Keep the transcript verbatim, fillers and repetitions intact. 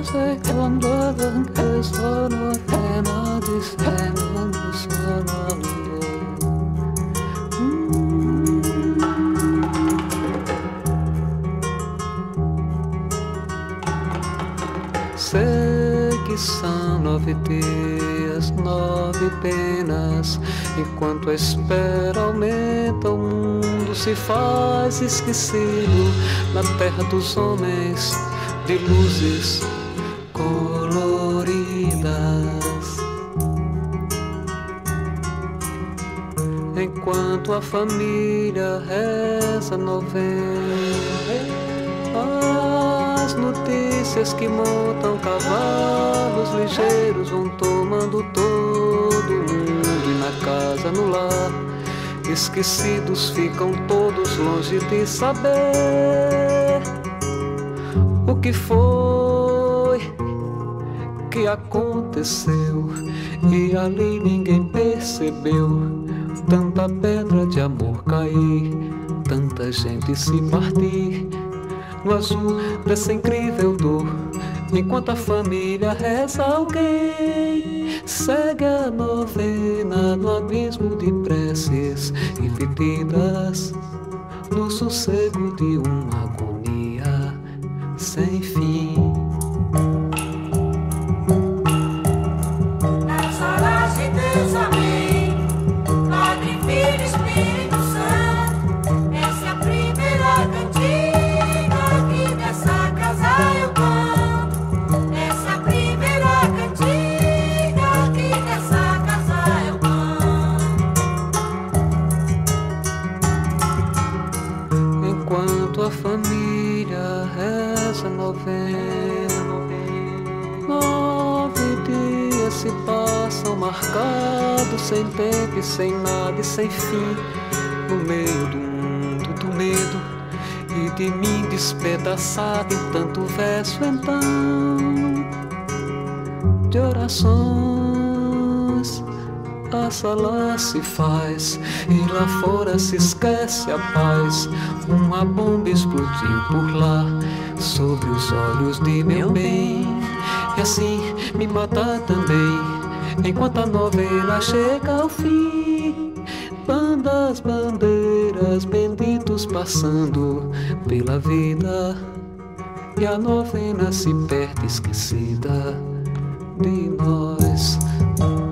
Segundo que sono pena de semana sonando. Sei que são nove dias, nove penas. Enquanto a espera aumenta, o mundo se faz esquecido na terra dos homens de luzes coloridas. Enquanto a família reza novena, as notícias que montam cavalos ligeiros vão tomando todo mundo. E na casa, no lar, esquecidos ficam todos longe de saber o que foi que aconteceu. E ali ninguém percebeu tanta pedra de amor cair, tanta gente se partir no azul dessa incrível dor. Enquanto a família reza, alguém segue a novena no abismo de preces repetidas, no sossego de uma agonia sem fim. Nas horas de Deus, amém. Padre, Filho, Espírito Santo, essa é a primeira cantiga que nessa casa eu canto. Essa é a primeira cantiga que nessa casa eu canto. Enquanto a família reza novena, nove dias se passam marcados, sem tempo e sem nada e sem fim, no meio do mundo do medo e de mim despedaçado em tanto verso então de orações. A sala se faz e lá fora se esquece a paz. Uma bomba explodiu por lá sobre os olhos de meu bem, e assim me matar também. Enquanto a novena chega ao fim, bandas, bandeiras, benditos passando pela vida, e a novena se perde esquecida de nós.